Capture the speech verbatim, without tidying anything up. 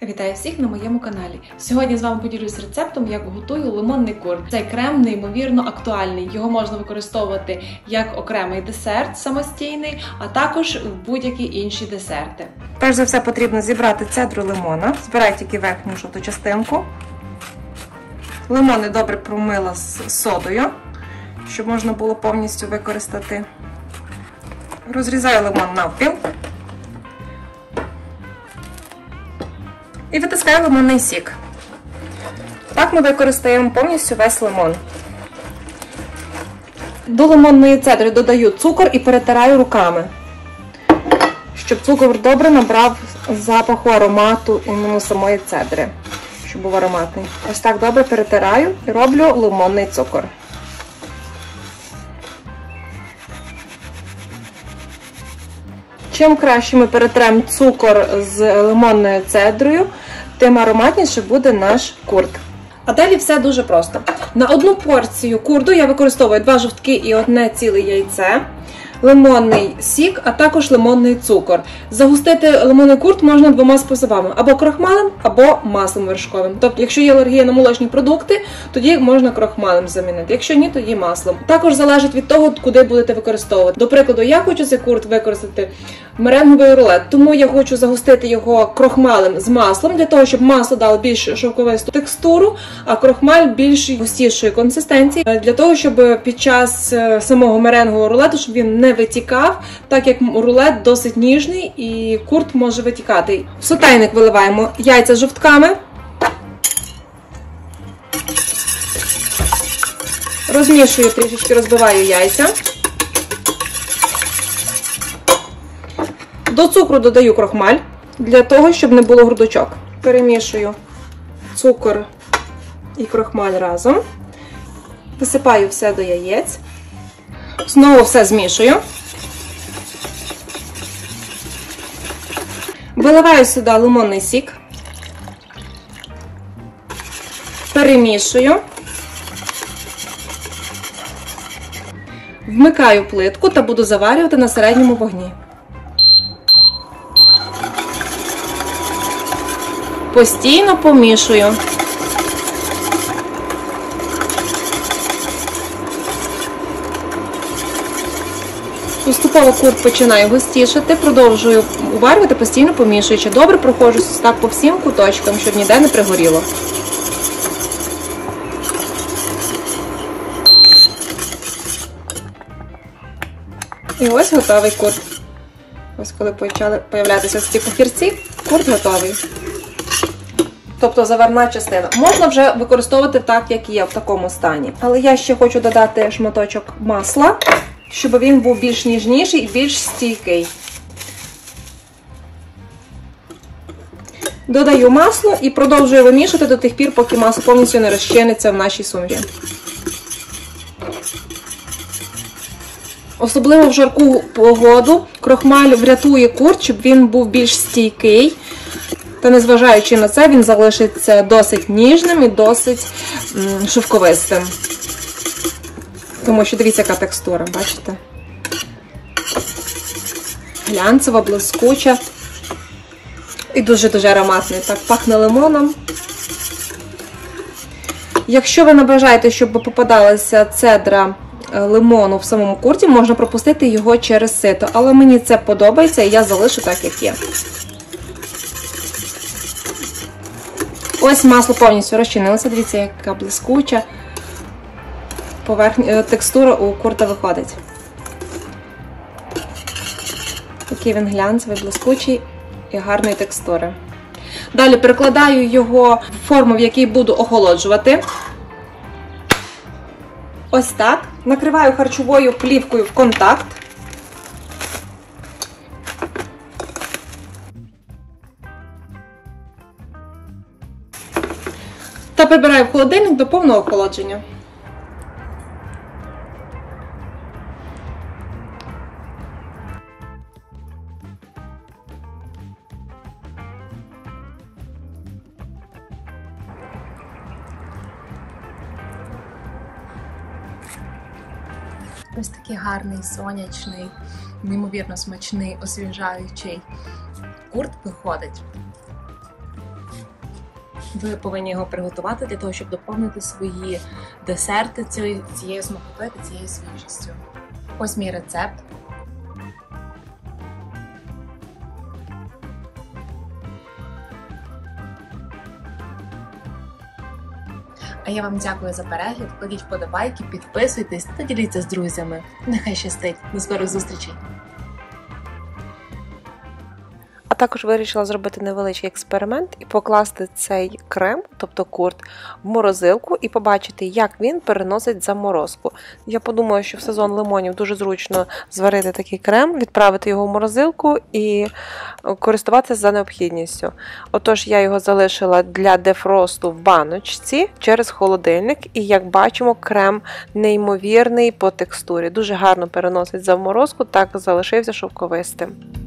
Вітаю всіх на моєму каналі. Сьогодні з вами поділюсь рецептом, як готую лимонний курт. Цей крем неймовірно актуальний. Його можна використовувати як окремий десерт самостійний, а також в будь-які інші десерти. Перш за все потрібно зібрати цедру лимона. Збираю тільки верхню жовту частинку. Лимони добре промила з содою, щоб можна було повністю використати. Розрізаю лимон навпіл. І витискаю лимонний сік. Так ми використаємо повністю весь лимон. До лимонної цедри додаю цукор і перетираю руками, щоб цукор добре набрав запаху, аромату іменно самої цедри, щоб був ароматний. Ось так добре перетираю і роблю лимонний цукор. Чим краще ми перетремо цукор з лимонною цедрою, тим ароматніше буде наш курт. А далі все дуже просто. На одну порцію курту я використовую два жовтки і одне ціле яйце, лимонний сік, а також лимонний цукор. Загустити лимонний курт можна двома способами: або крохмалем, або маслом вершковим. Тобто, якщо є алергія на молочні продукти, тоді можна крохмалем замінити. Якщо ні, тоді маслом. Також залежить від того, куди будете використовувати. До прикладу, я хочу цей курт використати меренговий рулет, тому я хочу загустити його крохмалем з маслом, для того, щоб масло дало більш шовковисту текстуру, а крохмаль більш густішої консистенції, для того, щоб під час самого меренгового рулету, щоб він не витікав, так як рулет досить ніжний і курт може витікати. В сотейник виливаємо яйця з жовтками, розмішую, трішечки розбиваю яйця. До цукру додаю крохмаль, для того, щоб не було грудочок. Перемішую цукор і крохмаль разом. Висипаю все до яєць. Знову все змішую. Виливаю сюди лимонний сік. Перемішую. Вмикаю плитку та буду заварювати на середньому вогні. Постійно помішую. Поступово курт починає густішати, продовжую уварювати, постійно помішуючи. Добре проходжусь так по всім куточкам, щоб ніде не пригоріло. І ось готовий курт. Ось коли почали появлятися ці похірці, курт готовий. Тобто заварна частина. Можна вже використовувати так, як є, в такому стані. Але я ще хочу додати шматочок масла, щоб він був більш ніжніший і більш стійкий. Додаю масло і продовжую вимішувати до тих пір, поки масло повністю не розчиниться в нашій суміші. Особливо в жарку погоду крохмаль врятує курт, щоб він був більш стійкий. Та незважаючи на це, він залишиться досить ніжним і досить м, шовковистим. Тому що дивіться, яка текстура, бачите? Глянцева, блискуча і дуже-дуже ароматний. Так, пахне лимоном. Якщо ви не бажаєте, щоб попадалася цедра лимону в самому курті, можна пропустити його через сито. Але мені це подобається і я залишу так, як є. Ось масло повністю розчинилося. Дивіться, яка блискуча поверхня, текстура у курта виходить. Такий він глянцевий, блискучий і гарної текстури. Далі перекладаю його в форму, в якій буду охолоджувати. Ось так. Накриваю харчовою плівкою в контакт. Та прибираю в холодильник до повного охолодження. Ось такий гарний, сонячний, неймовірно смачний, освіжаючий курт виходить. ви повинні його приготувати для того, щоб доповнити свої десерти цією, цією смакотою та цією свіжістю. Ось мій рецепт. А я вам дякую за перегляд, кладіть вподобайки, підписуйтесь та діліться з друзями. Нехай щастить! До скорих зустрічей! А також вирішила зробити невеличкий експеримент і покласти цей крем, тобто курт, в морозилку і побачити, як він переносить заморозку. Я подумала, що в сезон лимонів дуже зручно зварити такий крем, відправити його в морозилку і користуватися за необхідністю. Отож, я його залишила для дефросту в баночці через холодильник, і як бачимо, крем неймовірний по текстурі. Дуже гарно переносить заморозку, так залишився шовковистим.